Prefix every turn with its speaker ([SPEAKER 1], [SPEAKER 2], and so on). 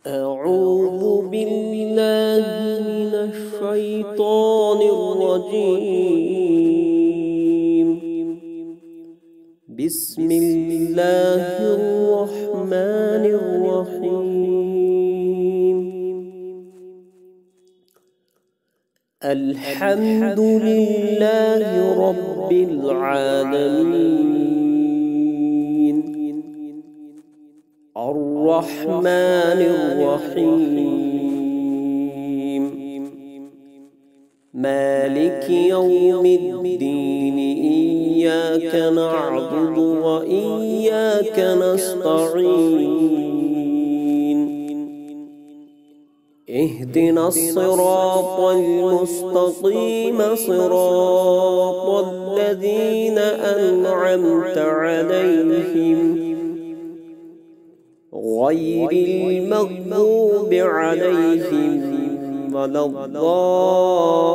[SPEAKER 1] أعوذ بالله من الشيطان الرجيم. بسم الله الرحمن الرحيم. الحمد لله رب العالمين، الرحمن الرحيم، مالك يوم الدين. إياك نعبد وإياك نستعين. اهدنا الصراط المستقيم، صراط الذين أنعمت عليهم غير المغضوب عليهم ولا الضالين.